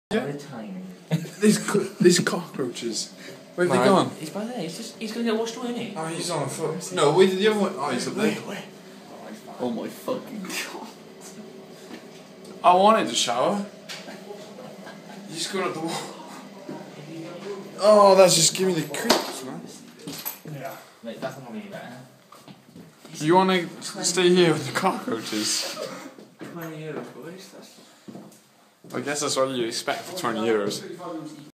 Yeah. Tiny. These cockroaches. Where have they gone? He's by there. He's going to get washed away, isn't he? Oh, he's on a foot. No, where did the other one? Oh, he's up there. Oh my fucking god. I wanted to shower. You just going up the wall. Oh, that's just giving me the creeps, man. Yeah. Mate, that's not going to be better. You want to stay here with the cockroaches? 20 euros, boys. I guess that's what you expect for 20 euros.